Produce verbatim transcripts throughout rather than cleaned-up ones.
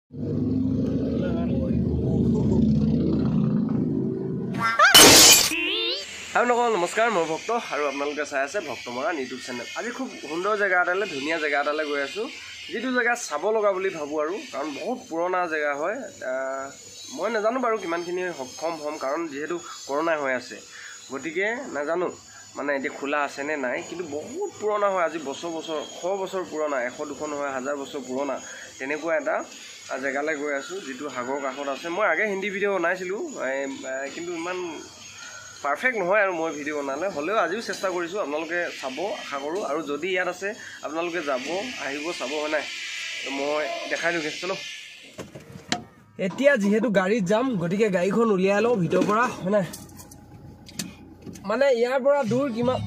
আৰু নকল নমস্কাৰ মই ভক্ত আৰু আপোনালোকে চাই আছে ভক্ত মৰাণ ইউটিউব চেনেল। আজি খুব সুন্দৰ জেগা এটালৈ ধুনীয়া জেগা এটালৈ গৈ আছোঁ, যিটো জেগা চাব লগা বুলি ভাবোঁ আৰু কাৰণ বহুত পুৰণা জেগা হয়। মই নাজানো বাৰু কিমানখিনি সক্ষম হ'ম, কাৰণ যিহেতু কৰোণা হৈ আছে, গতিকে নাজানো মানে এতিয়া খোলা আছেনে নাই, কিন্তু বহুত পুৰণা হয়। আজি বছৰ বছৰ শ বছৰ পুৰণা, এশ দুশ নহয় হাজাৰ বছৰ পুৰণা তেনেকুৱা এটা জেগালৈ গৈ আছোঁ, যিটো সাগৰ কাষত আছে। মই আগে হিন্দী ভিডিঅ' বনাইছিলোঁ, কিন্তু ইমান পাৰফেক্ট নহয় আৰু মই ভিডিঅ' বনালে, হ'লেও আজিও চেষ্টা কৰিছোঁ। আপোনালোকে চাব আশা কৰোঁ, আৰু যদি ইয়াত আছে আপোনালোকে যাব আহিব চাব, হয় নাই? মই দেখাই দিওঁ চলো। এতিয়া যিহেতু গাড়ীত যাম, গতিকে গাড়ীখন উলিয়াই লওঁ ভিতৰৰ পৰা, হয় নাই? মানে ইয়াৰ পৰা দূৰ কিমান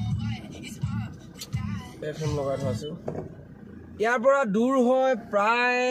এফএম লগাই থোৱা আছোঁ, ইয়াৰ পৰা দূৰ হয় প্ৰায়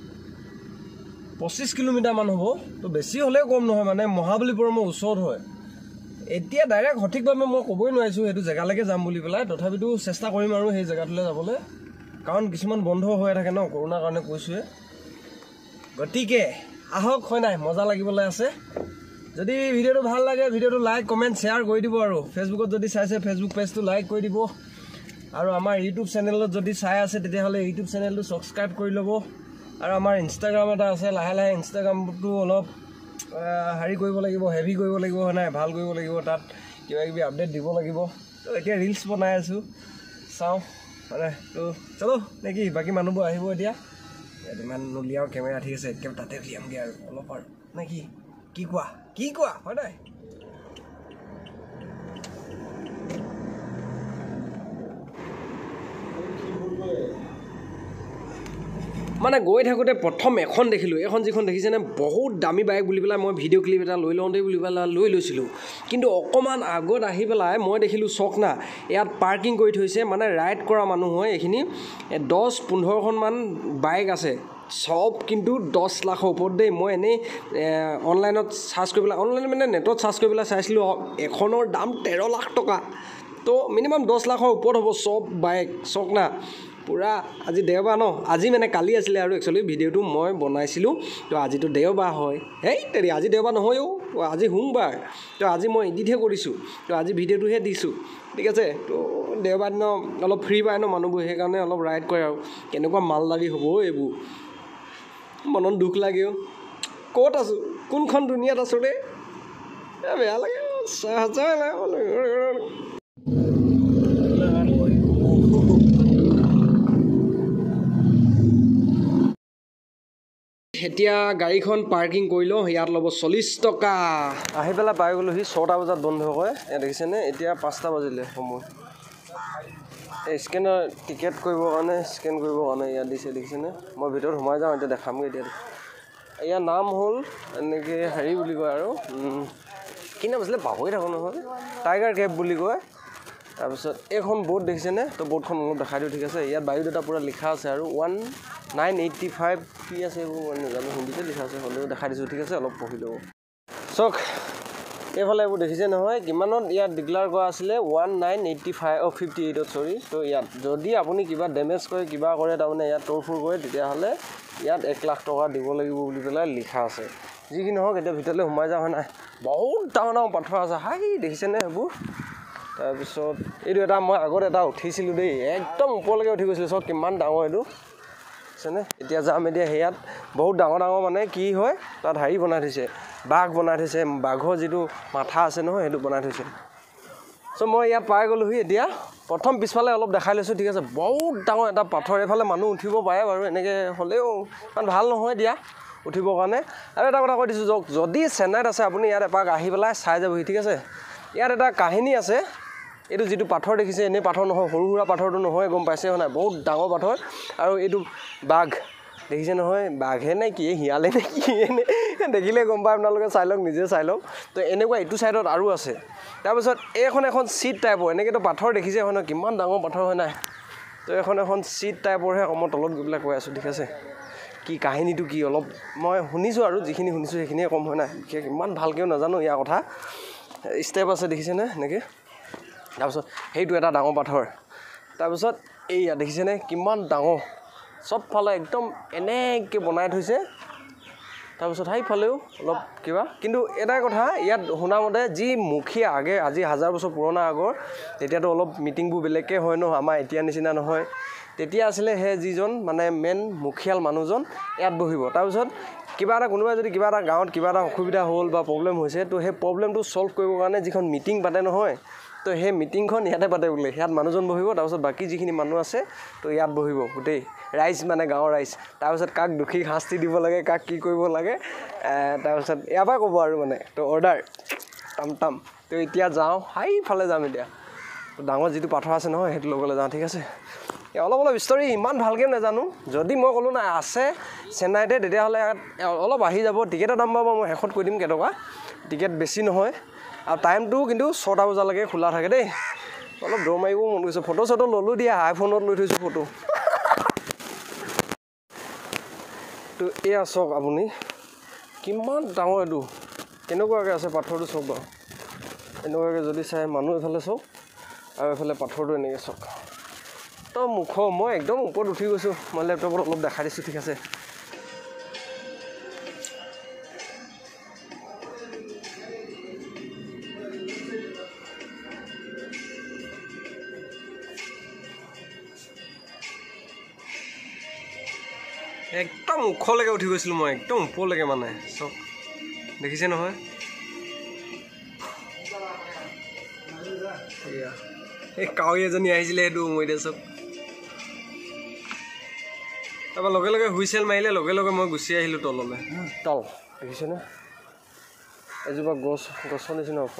পঁচিছ কিলোমিটাৰমান হ'ব। তো বেছি হ'লেও কম নহয়, মানে মহাবলীপুৰমৰ ওচৰত হয়। এতিয়া ডাইৰেক্ট সঠিকভাৱে মই ক'বই নোৱাৰিছোঁ সেইটো জেগালৈকে যাম বুলি পেলাই, তথাপিতো চেষ্টা কৰিম আৰু সেই জেগাটোলৈ যাবলৈ, কাৰণ কিছুমান বন্ধ হৈ থাকে ন কৰোণাৰ কাৰণে কৈছোঁৱে। গতিকে আহক, হয় নাই? মজা লাগিবলৈ আছে। যদি ভিডিঅ'টো ভাল লাগে ভিডিঅ'টো লাইক কমেণ্ট শ্বেয়াৰ কৰি দিব, আৰু ফেচবুকত যদি চাইছে ফেচবুক পেজটো লাইক কৰি দিব, আৰু আমাৰ ইউটিউব চেনেলত যদি চাই আছে তেতিয়াহ'লে ইউটিউব চেনেলটো ছাবস্ক্ৰাইব কৰি ল'ব। আৰু আমাৰ ইনষ্টাগ্ৰাম এটা আছে, লাহে লাহে ইনষ্টাগ্ৰামটো অলপ হেৰি কৰিব লাগিব, হেভি কৰিব লাগিব, হয় নাই? ভাল কৰিব লাগিব, তাত কিবা কিবি আপডেট দিব লাগিব। তো এতিয়া ৰিলচ বনাই আছোঁ, চাওঁ মানে। তো চলো নেকি, বাকী মানুহবোৰ আহিব এতিয়া। ইমান নুলিয়াও কেমেৰা, ঠিক আছে, একেবাৰে তাতে উলিয়ামগৈ আৰু অলপ আৰু নে কি? কি কোৱা কি কোৱা হয় নাই? মানে গৈ থাকোঁতে প্ৰথম এখন দেখিলোঁ, এখন যিখন দেখিছেনে, বহুত দামী বাইক বুলি পেলাই মই ভিডিঅ' ক্লিপ এটা লৈ লওঁতে বুলি পেলাই লৈ লৈছিলোঁ। কিন্তু অকণমান আগত আহি পেলাই মই দেখিলোঁ চকনা ইয়াত পাৰ্কিং কৰি থৈছে, মানে ৰাইড কৰা মানুহ হয় এইখিনি। দহ পোন্ধৰখনমান বাইক আছে, চব কিন্তু দহ লাখৰ ওপৰত দেই। মই এনেই অনলাইনত চাৰ্চ কৰি পেলাই, অনলাইন মানে নেটত চাৰ্চ কৰি পেলাই চাইছিলোঁ, এখনৰ দাম তেৰ লাখ টকা। তো মিনিমাম দহ লাখৰ ওপৰত হ'ব চব বাইক, চকনা পূৰা। আজি দেওবাৰ ন, আজি মানে কালি আছিলে আৰু একচুৱেলি ভিডিঅ'টো মই বনাইছিলোঁ। তো আজিতো দেওবাৰ হয়, হেই তেৰি আজি দেওবাৰ নহয়ও, আজি সোমবাৰ। তো আজি মই এডিটহে কৰিছোঁ, তো আজি ভিডিঅ'টোহে দিছোঁ, ঠিক আছে। তো দেওবাৰ দিন অলপ ফ্ৰী পায় ন মানুহবোৰ, সেইকাৰণে অলপ ৰাইড কৰে। আৰু কেনেকুৱা মালদাৰী হ'ব এইবোৰ, মনত দুখ লাগেও। ক'ত আছোঁ, কোনখন দুনিয়াত আছোঁ ৰে, বেয়া লাগে। এতিয়া গাড়ীখন পাৰ্কিং কৰি লওঁ, ইয়াত ল'ব চল্লিছ টকা। আহি পেলাই পাই গ'লোঁ, সি ছটা বজাত বন্ধ হয়, ইয়াত দেখিছেনে? এতিয়া পাঁচটা বাজিলে সময়। এই স্কেনাৰ টিকেট কৰিবৰ কাৰণে, স্কেন কৰিবৰ কাৰণে ইয়াত দিছে, দেখিছেনে? মই ভিতৰত সোমাই যাওঁ, এতিয়া দেখামগৈ। এতিয়া ইয়াৰ নাম হ'ল এনেকৈ হেৰি বুলি কয়, আৰু কি নাম আছিলে পাহৰি থাকোঁ নহয়, টাইগাৰ কেব বুলি কয়। তাৰপিছত এইখন ব'ৰ্ড দেখিছেনে? তো ব'ৰ্ডখন অলপ দেখাই দিওঁ, ঠিক আছে। ইয়াত বায়'ডাটা পূৰা লিখা আছে, আৰু ওৱান নাইন এইট্টি ফাইভ কি আছে এইবোৰ নাজানো, হিন্দীতে লিখা আছে, হ'লেও দেখাই দিছোঁ, ঠিক আছে। অলপ পঢ়ি ল'ব চাওক। এইফালে এইবোৰ দেখিছে নহয়, কিমানত ইয়াত ডিক্লেয়াৰ কৰা আছিলে, one nine eighty five or' fifty এইটত চৰি। তো ইয়াত যদি আপুনি কিবা ডেমেজ কৰে, কিবা কৰে, তাৰমানে ইয়াত তৰফুৰ কৰে, তেতিয়াহ'লে ইয়াত এক লাখ টকা দিব লাগিব বুলি পেলাই লিখা আছে। যি কি নহওক, এতিয়া ভিতৰলৈ সোমাই যাওঁ, হয় নাই? বহুত ডাঙৰ ডাঙৰ পাথৰ আছে, হাই দেখিছেনে সেইবোৰ? তাৰপিছত এইটো এটা মই আগত এটা উঠিছিলোঁ দেই, একদম ওপৰলৈকে উঠি গৈছিলোঁ, চাওক কিমান ডাঙৰ এইটো, বুজিছেনে? এতিয়া যাম এতিয়া সেয়াত, বহুত ডাঙৰ ডাঙৰ মানে কি হয়, তাত হেৰি বনাই থৈছে, বাঘ বনাই থৈছে, বাঘৰ যিটো মাথা আছে নহয় সেইটো বনাই থৈছে। চ' মই ইয়াত পাই গ'লোহি এতিয়া। প্ৰথম পিছফালে অলপ দেখাই লৈছোঁ, ঠিক আছে। বহুত ডাঙৰ এটা পাথৰ, এইফালে মানুহ উঠিব পাৰে বাৰু, এনেকৈ হ'লেও ইমান ভাল নহয় দিয়া উঠিবৰ কাৰণে। আৰু এটা কথা কৈ দিছোঁ, যাওক যদি চেন্নাইত আছে আপুনি ইয়াত এপাক আহি পেলাই চাই যাবহি, ঠিক আছে। ইয়াত এটা কাহিনী আছে, এইটো যিটো পাথৰ দেখিছে এনেই পাথৰ নহয়, সৰু সুৰা পাথৰটো নহয়, গম পাইছে হয় নাই? বহুত ডাঙৰ পাথৰ। আৰু এইটো বাঘ দেখিছে নহয়, বাঘে নে কি শিয়ালে নে কি, এনে দেখিলে গম পায়, আপোনালোকে চাই লওক, নিজে চাই লওক। তো এনেকুৱা এইটো ছাইডত আৰু আছে। তাৰপিছত এইখন এখন চিট টাইপৰ, এনেকৈতো পাথৰ দেখিছে হয় নহয়, কিমান ডাঙৰ পাথৰ হয় নাই? তো এখন এখন চিট টাইপৰহে, মই তলত গৈ পেলাই কৈ আছোঁ, ঠিক আছে। কি কাহিনীটো কি অলপ মই শুনিছোঁ, আৰু যিখিনি শুনিছোঁ সেইখিনিয়ে কম, হয় নাই? বিশেষ ইমান ভালকৈও নাজানো ইয়াৰ কথা। ষ্টেপ আছে দেখিছেনে এনেকৈ? তাৰপিছত সেইটো এটা ডাঙৰ পাথৰ। তাৰপিছত এইয়া দেখিছেনে কিমান ডাঙৰ, চবফালে একদম এনেকৈ বনাই থৈছে, তাৰপিছত সেইফালেও অলপ কিবা কিন্তু এটাই কথা ইয়াত শুনা মতে যি মুখীয়া আগে আজি হাজাৰ বছৰ পুৰণা আগৰ তেতিয়াতো অলপ মিটিংবোৰ বেলেগকৈ হয় ন আমাৰ এতিয়া নিচিনা নহয় তেতিয়া আছিলে সেই যিজন মানে মেইন মুখিয়াল মানুহজন ইয়াত বহিব তাৰপিছত কিবা এটা কোনোবাই যদি কিবা এটা গাঁৱত কিবা এটা অসুবিধা হ'ল বা প্ৰব্লেম হৈছে তো সেই প্ৰব্লেমটো ছল্ভ কৰিবৰ কাৰণে যিখন মিটিং পাতে নহয় তো সেই মিটিংখন ইয়াতে পাতে বোলে ইয়াত মানুহজন বহিব তাৰপিছত বাকী যিখিনি মানুহ আছে তো ইয়াত বহিব গোটেই ৰাইজ মানে গাঁৱৰ ৰাইজ তাৰপিছত কাক দুখী শাস্তি দিব লাগে কাক কি কৰিব লাগে তাৰপিছত ইয়াৰ পৰা ক'ব আৰু মানে তো অৰ্ডাৰ টাম টাম তো এতিয়া যাওঁ সেইফালে যাম এতিয়া তো ডাঙৰ যিটো পাথৰ আছে নহয় সেইটো ল'বলৈ যাওঁ ঠিক আছে অলপ অলপ ষ্টৰী ইমান ভালকৈ নাজানো যদি মই ক'লোঁ নাই আছে চেন্নাইতে তেতিয়াহ'লে অলপ আহি যাব টিকেটৰ দাম পাব মই শেষত কৈ দিম কেইটকা টিকেট বেছি নহয় আৰু টাইমটো কিন্তু ছটা বজালৈকে খোলা থাকে দেই অলপ দৌৰ মাৰিব মন গৈছে ফটো চটো ল'লোঁ দিয়া আইফোনত লৈ থৈছোঁ ফটো তো এয়া চাওক আপুনি কিমান ডাঙৰ এইটো কেনেকুৱাকৈ আছে পাথৰটো চাওক বাৰু এনেকুৱাকৈ যদি চাই মানুহ এইফালে চাওক আৰু এইফালে পাথৰটো এনেকৈ চাওক তো মুখ মই একদম ওপৰত উঠি গৈছোঁ মই লেপটপত অলপ দেখাই দিছোঁ ঠিক আছে একদম ওখলৈকে উঠি গৈছিলোঁ মই একদম ওপৰলৈকে মানে চব দেখিছে নহয় এয়া এই কাউৰী এজনী আহিছিলে সেইটো মই এতিয়া চব তাৰপৰা লগে লগে হুইচেল মাৰিলে লগে লগে মই গুচি আহিলোঁ তললৈ তল দেখিছেনে এজোপা গছ গছৰ নিচিনা ওখ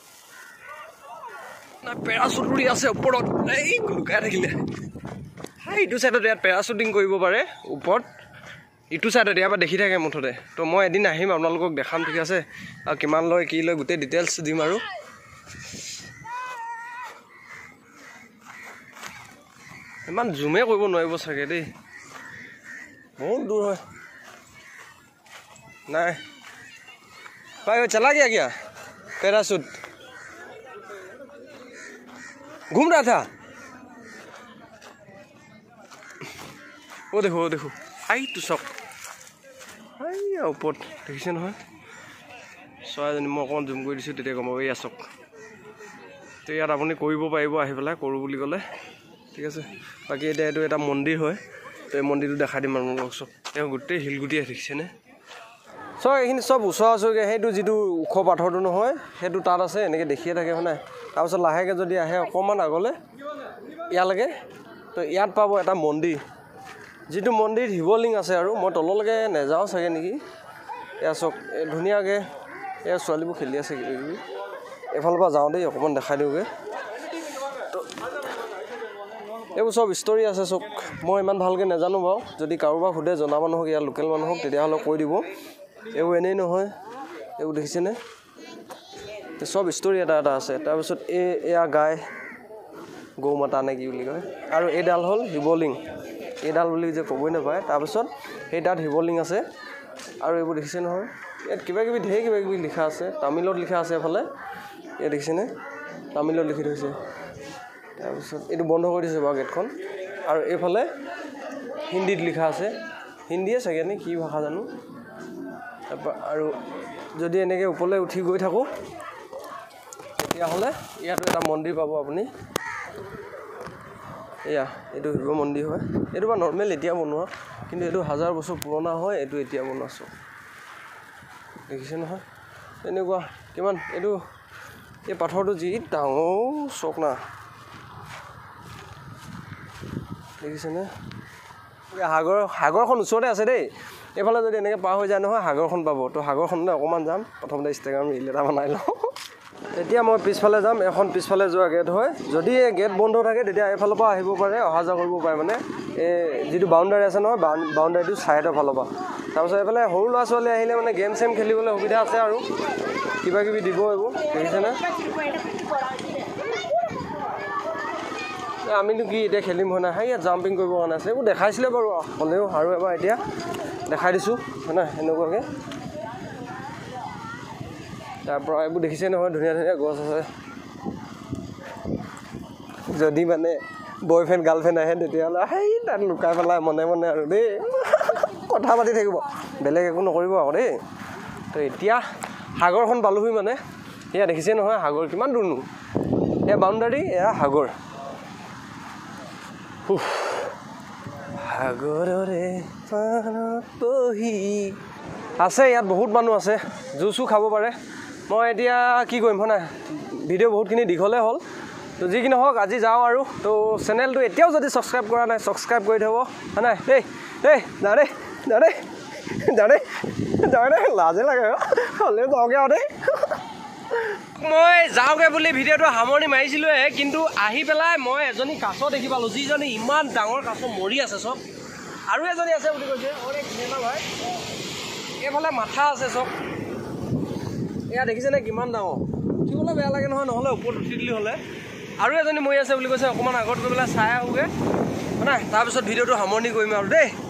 পেৰাচুট উৰি আছে ওপৰত এই লুকাই থাকিলে ইটো চাইডত ইয়াত পেৰাচুটিং কৰিব পাৰে ওপৰত ইটো চাইডত ইয়াৰ পৰা দেখি থাকে মুঠতে তো মই এদিন আহিম আপোনালোকক দেখাম ঠিক আছে আৰু কিমান লয় কি লয় গোটেই ডিটেইলছ দিম আৰু ইমান জুমে কৰিব নোৱাৰিব চাগে দেই বহুত দূৰ হয় নাই भाई वो चला गया क्या पैराशूट घूम रहा था वो देखो वो देखो आई तो सब आई ऊपर देखिसे নহয় ছয়জনী মই অকণ জুম কৰি দিছোঁ তেতিয়া গম পাব এই চক তো ইয়াত আপুনি কৰিব পাৰিব আহি পেলাই কৰোঁ বুলি ক'লে ঠিক আছে বাকী এতিয়া এইটো এটা মন্দিৰ হয় তো এই মন্দিৰটো দেখাই দিম আপোনালোকক চব তেওঁ গোটেই শিলগুটি দেখিছেনে চ' এইখিনি চব ওচৰ ওচৰকৈ সেইটো যিটো ওখ পাথৰটো নহয় সেইটো তাত আছে এনেকৈ দেখিয়ে থাকে হয় নাই তাৰপিছত লাহেকৈ যদি আহে অকণমান আগলৈ ইয়ালৈকে তো ইয়াত পাব এটা মন্দিৰ যিটো মন্দিৰ শিৱলিংগ আছে আৰু মই তললৈকে নেযাওঁ চাগে নেকি এয়া চক ধুনীয়াকৈ এয়া ছোৱালীবোৰ খেলি আছে কিবা কিবি এইফালৰ পৰা যাওঁ দেই অকণমান দেখাই দিওঁগৈ তো এইবোৰ চব ষ্টৰি আছে চব মই ইমান ভালকৈ নাজানো বাৰু যদি কাৰোবাক সোধে জনা মানুহক ইয়াৰ লোকেল মানুহক তেতিয়াহ'লে কৈ দিব এইবোৰ এনেই নহয় এইবোৰ দেখিছেনে চব ষ্টৰি এটা এটা আছে তাৰপিছত এই এয়া গাই গৌ মাতা নে কি বুলি কয় আৰু এইডাল হ'ল শিৱলিংগ এইডাল বুলি যে ক'বই নাপায় তাৰপিছত সেই তাত শিৱলিংগ আছে আৰু এইবোৰ দেখিছে নহয় ইয়াত কিবা কিবি ঢেৰ কিবা কিবি লিখা আছে তামিলত লিখা আছে এফালে ইয়াত দেখিছেনে তামিলত লিখি থৈছে তাৰপিছত এইটো বন্ধ কৰি দিছে বাৰু গেটখন আৰু এইফালে হিন্দীত লিখা আছে হিন্দীয়ে চাগে নে কি ভাষা জানো তাৰপৰা আৰু যদি এনেকৈ ওপৰলৈ উঠি গৈ থাকোঁ তেতিয়াহ'লে ইয়াতো এটা মন্দিৰ পাব আপুনি এয়া এইটো শিৱ মন্দিৰ হয় এইটো বা নৰ্মেল এতিয়া বনোৱা কিন্তু এইটো হাজাৰ বছৰ পুৰণা হয় এইটো এতিয়া বনোৱা চব দেখিছে নহয় এনেকুৱা কিমান এইটো এই পাথৰটো যি ডাঙৰ চক না দেখিছেনে সাগৰ সাগৰখন ওচৰতে আছে দেই এইফালে যদি এনেকৈ পাৰ হৈ যায় নহয় সাগৰখন পাব তো সাগৰখনলৈ অকণমান যাম প্ৰথমতে ইনষ্টাগ্ৰাম ৰীল এটা বনাই লওঁ তেতিয়া মই পিছফালে যাম এখন পিছফালে যোৱা গেট হয় যদি এই গেট বন্ধ থাকে তেতিয়া এইফালৰ পৰা আহিব পাৰে অহা যোৱা কৰিব পাৰে মানে এই যিটো বাউণ্ডাৰী আছে নহয় বাউণ্ডাৰীটো ছাইডৰ ফালৰ পৰা তাৰপিছত এইফালে সৰু ল'ৰা ছোৱালী আহিলে মানে গেম চেম খেলিবলৈ সুবিধা আছে আৰু কিবা কিবি দিব এইবোৰ দেখিছেনে আমিনো কি এতিয়া খেলিম হয় নাই সেই ইয়াত জাম্পিং কৰিবৰ কাৰণে আছে এইবোৰ দেখাইছিলে বাৰু হ'লেও আৰু এবাৰ এতিয়া দেখাই দিছোঁ হয় নাই এনেকুৱাকৈ তাৰপৰা এইবোৰ দেখিছে নহয় ধুনীয়া ধুনীয়া গছ আছে যদি মানে বয়ফ্ৰেণ্ড গাৰ্লফ্ৰেণ্ড আহে তেতিয়াহ'লে সেই তাত লুকাই পেলাই মনে মনে আৰু দেই কথা পাতি থাকিব বেলেগ একো নকৰিব আকৌ দেই তো এতিয়া সাগৰখন পালোহি মানে এয়া দেখিছে নহয় সাগৰ কিমান দূৰনো এয়া বাউণ্ডাৰী এয়া সাগৰ সাগৰৰে পাৰত বহি আছে ইয়াত বহুত মানুহ আছে জুচো খাব পাৰে মই এতিয়া কি কৰিম হয় নাই ভিডিঅ' বহুতখিনি দীঘলে হ'ল তো যি কি নহওক আজি যাওঁ আৰু তো চেনেলটো এতিয়াও যদি ছাবস্ক্ৰাইব কৰা নাই ছাবস্ক্ৰাইব কৰি থ'ব হয় নাই দেই দেই যা দেই যা দেই যা দেই যা দেই লাজে লাগে হ'লেও যাওঁগৈ আৰু দেই মই যাওঁগৈ বুলি ভিডিঅ'টো সামৰণি মাৰিছিলোঁহে কিন্তু আহি পেলাই মই এজনী কাছ দেখি পালোঁ যিজনী ইমান ডাঙৰ কাছ মৰি আছে চব আৰু এজনী আছে বুলি কৈছে অৰে ধুনীয়া ভাই এইফালে মাথা আছে চব এয়া দেখিছেনে কিমান ডাঙৰ উঠিবলৈ বেয়া লাগে নহয় নহ'লে ওপৰত উঠি দিলি হ'লে আৰু এজনী মৰি আছে বুলি কৈছে অকণমান আগত গৈ পেলাই চাই আহোঁগৈ হয় নাই তাৰপিছত ভিডিঅ'টো সামৰণি কৰিম আৰু দেই